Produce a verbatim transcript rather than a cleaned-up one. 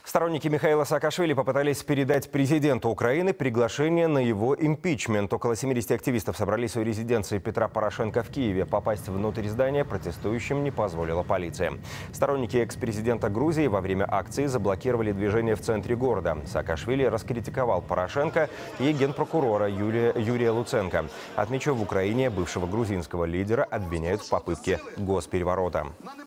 Сторонники Михаила Саакашвили попытались передать президенту Украины приглашение на его импичмент. Около семидесяти активистов собрались у резиденции Петра Порошенко в Киеве. Попасть внутрь здания протестующим не позволила полиция. Сторонники экс-президента Грузии во время акции заблокировали движение в центре города. Саакашвили раскритиковал Порошенко и генпрокурора Юрия, Юрия Луценко. Отмечу, в Украине бывшего грузинского лидера обвиняют в попытке госпереворота.